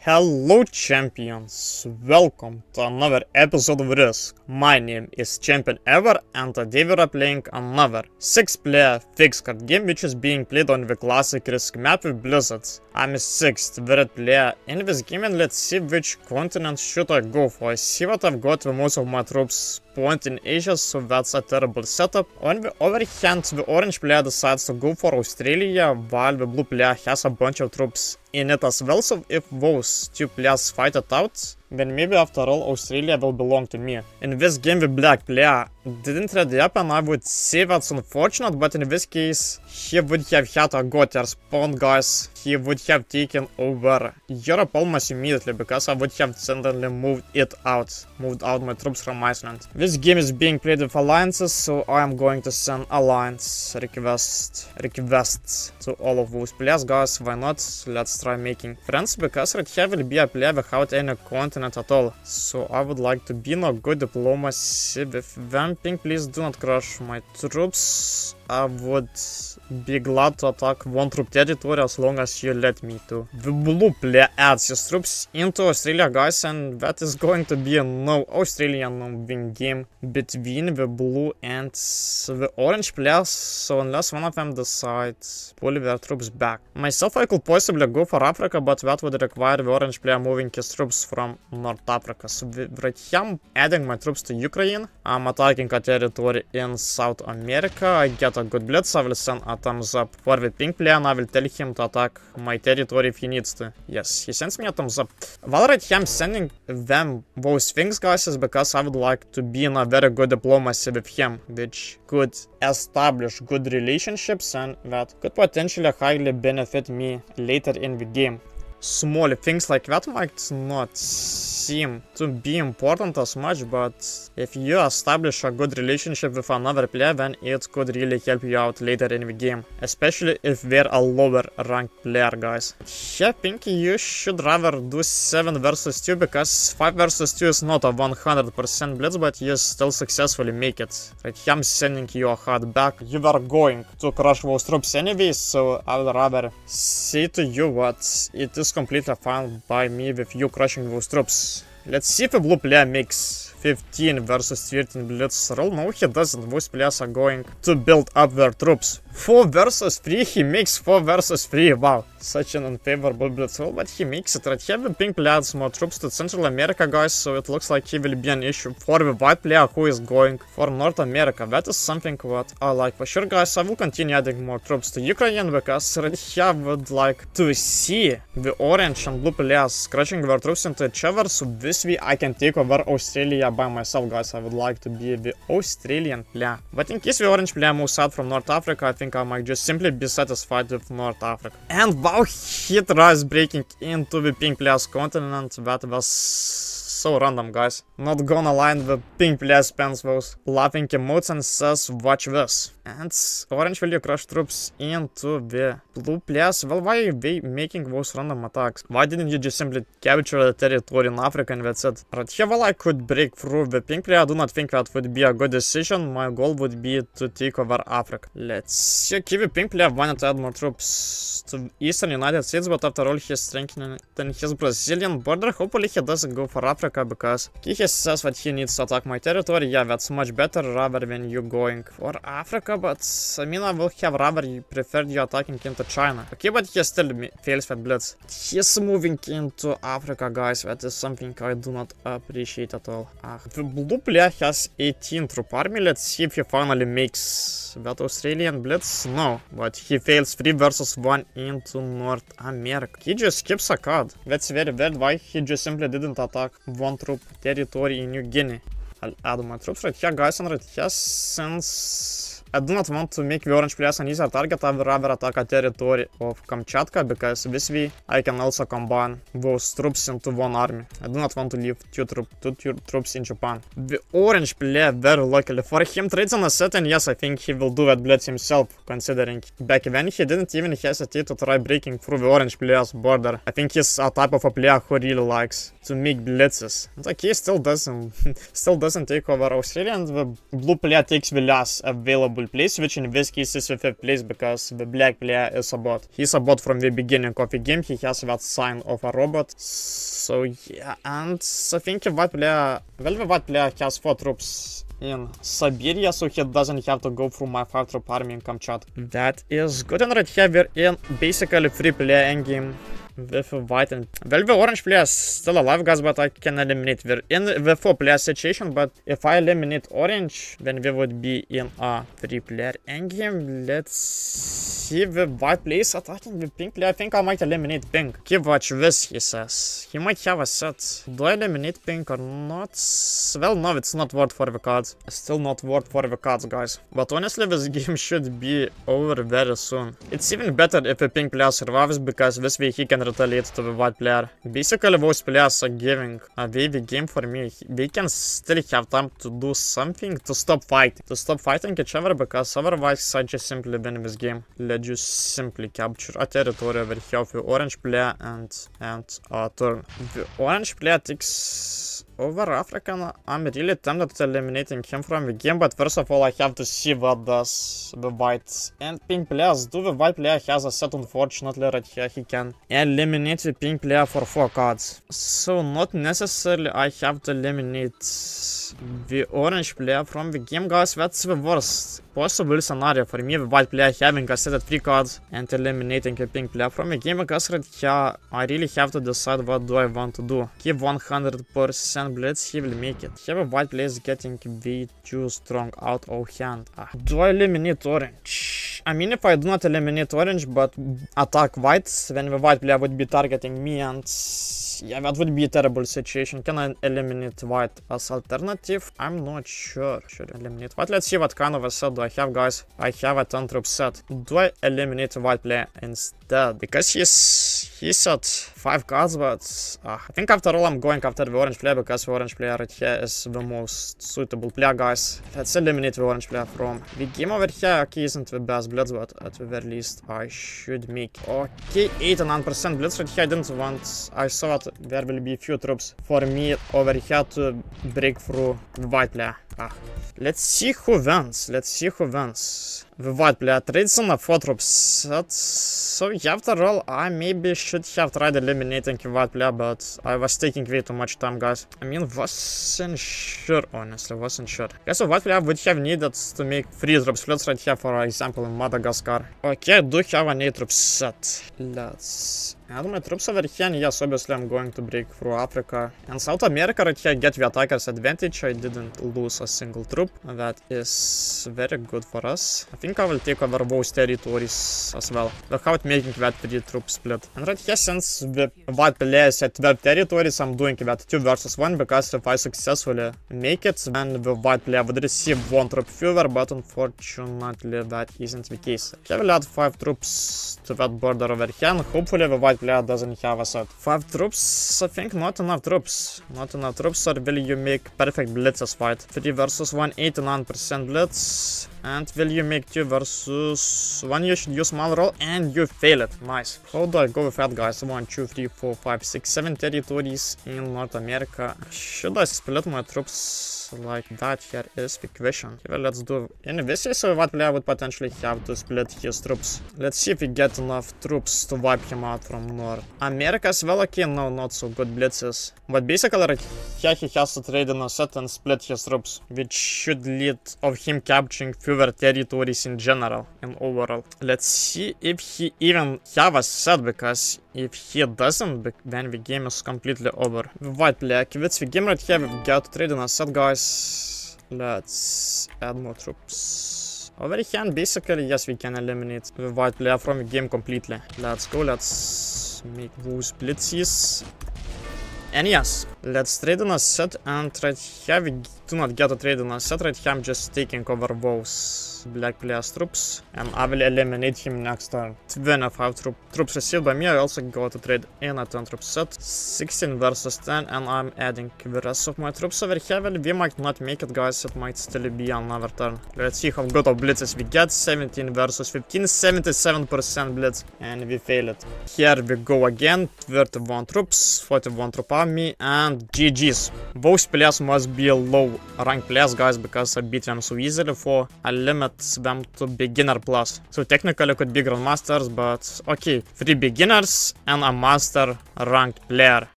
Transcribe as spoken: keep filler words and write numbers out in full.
Hello champions, welcome to another episode of Risk. My name is Champion Ever and today we are playing another six player fixed card game which is being played on the classic Risk map with Blizzards. I'm a sixth red player in this game and let's see which continent should I go for. I see what I've got with most of my troops point in Asia, so that's a terrible setup. On the other hand, the orange player decides to go for Australia while the blue player has a bunch of troops in it as well, so if those two players fight it out, then maybe after all Australia will belong to me. In this game the black player didn't ready up and I would say that's unfortunate, but in this case he would have had a Gotier spawn, guys. He would have taken over Europe almost immediately because I would have suddenly moved it out, moved out my troops from Iceland. This game is being played with alliances, so I am going to send alliance request, requests to all of those players, guys. Why not? Let's try making friends, because right here will be a player without any continent at all. So I would like to be in a good diplomacy with them. Pink, please do not crush my troops. I would be glad to attack one troop territory as long as you let me to. The blue player adds his troops into Australia, guys, and that is going to be a no Australian win game between the blue and the orange players, so unless one of them decides pull their troops back. Myself, I could possibly go for Africa, but that would require the orange player moving his troops from North Africa. So right here I'm adding my troops to Ukraine. I'm attacking a territory in South America. I get a good blitz. I will send a thumbs up for the pink player and I will tell him to attack my territory if he needs to. Yes, he sends me a thumbs up. While right here I'm sending them those things, guys, is because I would like to be in a very good diplomacy with him, which could establish good relationships and that could potentially highly benefit me later in the game. Small things like that might not seem to be important as much, but if you establish a good relationship with another player, then it could really help you out later in the game, especially if they're a lower ranked player, guys. Yeah, Pinky, you should rather do seven versus two, because five versus two is not a one hundred percent blitz, but you still successfully make it. Right here I'm sending you a hard back. You are going to crush those troops anyways, so I would rather say to you what it is completely fine by me with you crushing those troops. Let's see if a blue player makes fifteen versus thirteen blitz roll. No, he doesn't. Those players are going to build up their troops. four versus three, he makes four versus three. Wow, such an unfavorable blitz roll, but he makes it. Right here the pink player adds more troops to Central America, guys, so it looks like he will be an issue for the white player who is going for North America. That is something what I like for sure, guys. I will continue adding more troops to Ukraine, because right here I would like to see the orange and blue players crushing their troops into each other, so this way I can take over Australia by myself, guys. I would like to be the Australian player, but in case the orange player moves out from North Africa, I think I might just simply be satisfied with North Africa. And wow, he tries breaking into the pink player's continent. That was so random, guys. Not gonna lie, the pink player spends those laughing emotes and says, watch this. And orange will you crush troops into the blue players? Well, why are they making those random attacks? Why didn't you just simply capture the territory in Africa and that's it? Right here, well, I could break through the pink player. I do not think that would be a good decision. My goal would be to take over Africa. Let's see. Okay, the pink player wanted to add more troops to eastern United States, but after all, he's strengthening his Brazilian border. Hopefully he doesn't go for Africa, because he says that he needs to attack my territory. Yeah, that's much better rather than you going for Africa, but I mean, I will have rather preferred you attacking into China. Okay, but he still fails that blitz. He's moving into Africa, guys. That is something I do not appreciate at all. Ah, the blue player has eighteen troop army. Let's see if he finally makes that Australian blitz. No, but he fails three versus one into North America. He just skips a card. That's very weird. Why he just simply didn't attack one troop territory in New Guinea. I'll add my troops right here, guys, and right here, since I do not want to make the orange players an easier target, I would rather attack a territory of Kamchatka, because this way I can also combine those troops into one army. I do not want to leave two, troop, two, two troops in Japan. The orange player, very luckily for him, trades on a set, and yes, I think he will do that blitz himself, considering back then he didn't even hesitate to try breaking through the orange player's border. I think he's a type of a player who really likes to make blitzes. And okay, still doesn't, still doesn't take over Australia, and the blue player takes the last available suitable place, which in this case is the fifth place because the black player is a bot. He's a bot from the beginning of the game. He has that sign of a robot. So yeah, and I think the white player, well, the white player has four troops in Siberia, so he doesn't have to go through my five troop army in Kamchatka. That is good. And right here we're in basically three player endgame with white and well, the orange player is still alive, guys, but I can eliminate. We're in the four player situation, but if I eliminate orange, then we would be in a three player endgame. Let's see, the white player is attacking the pink player. I think I might eliminate pink. Okay, watch this, he says. He might have a set. Do I eliminate pink or not? Well, no, it's not worth for the cards. Still not worth for the cards, guys. But honestly, this game should be over very soon. It's even better if a pink player survives, because this way he can retaliate to the white player. Basically, those players are giving away the game for me. They can still have time to do something to stop fighting. To stop fighting each other, because otherwise I just simply win this game. Let's just simply capture a territory over here of the orange player and, and a turn. The orange player takes over Africa. I'm really tempted to eliminating him from the game, but first of all I have to see what does the white and pink players do. The white player has a set, unfortunately, right here. He can eliminate the pink player for four cards. So not necessarily I have to eliminate the orange player from the game, guys. That's the worst possible scenario for me. The white player having a set of three cards and eliminating a pink player from the game, because right here I really have to decide what do I want to do. Give one hundred percent blitz, he will make it. Here the white player is getting way too strong out of hand. Ah. Do I eliminate orange? I mean, if I do not eliminate orange but attack white, then the white player would be targeting me, and yeah, that would be a terrible situation. Can I eliminate white as alternative? I'm not sure. Should I eliminate white? Let's see what kind of a set do I have, guys. I have a ten troop set. Do I eliminate white player instead? Because he's he's at five cards, but uh, I think after all I'm going after the orange player, because the orange player right here is the most suitable player, guys. Let's eliminate the orange player from the game over here. Okay, isn't the best blitz, but at the very least I should make. Okay, eighty-nine percent blitz right here. I didn't want. I saw that there will be few troops for me over here to break through the white player. Ah. Let's see who wins. Let's see who wins. The white player trades on a four troop set. So yeah, after all, I maybe should have tried eliminating the white player, but I was taking way too much time, guys. I mean, wasn't sure, honestly, wasn't sure. Guess the white player would have needed to make three troop splits right here, for example, in Madagascar. Okay, I do have an eight troop set. Let's add my troops over here, and yes, obviously I'm going to break through Africa and South America right here, get the attacker's advantage. I didn't lose a single troop. That is very good for us. I think I will take over those territories as well, without making that three troop split. And right here, since the white player is at twelve territories, I'm doing that two versus one, because if I successfully make it, then the white player would receive one troop fewer, but unfortunately that isn't the case. I will add five troops to that border over here, and hopefully the white player doesn't have a set. Five troops? I think not enough troops. Not enough troops, or will you make perfect blitzes fight? three versus one, eighty-nine percent blitz. And will you make two versus one? You should use small roll, and you fail it. Nice. How do I go with that, guys? one, two, three, four, five, six, seven territories in North America. Should I split my troops like that? Here is the question. Okay, well, let's do in this case, so white player would potentially have to split his troops. Let's see if we get enough troops to wipe him out from North America as well. Okay, no, not so good blitzes. But basically right here he has to trade in a set and split his troops, which should lead of him capturing fewer territories in general and overall. Let's see if he even have a set, because if he doesn't, then the game is completely over. The white player quits the game right here. We've got to trade in a set, guys. Let's add more troops over here, and basically yes, we can eliminate the white player from the game completely. Let's go. Let's make those blitzes. And yes, let's trade in a set, and right here we do not get a trade in a set. Right here I'm just taking over those black players troops, and I will eliminate him next turn. twenty-five troop, troops received by me. I also got to trade in a ten troop set. sixteen versus ten, and I'm adding the rest of my troops over here. Well, we might not make it, guys. It might still be another turn. Let's see how good of blitzes we get. seventeen versus fifteen, seventy-seven percent blitz, and we fail it. Here we go again. thirty-one troops, forty-one troop army, and and G G's. Those players must be low rank players, guys, because I beat them so easily for I limit them to beginner plus. So technically could be grandmasters, but okay, three beginners and a master ranked player.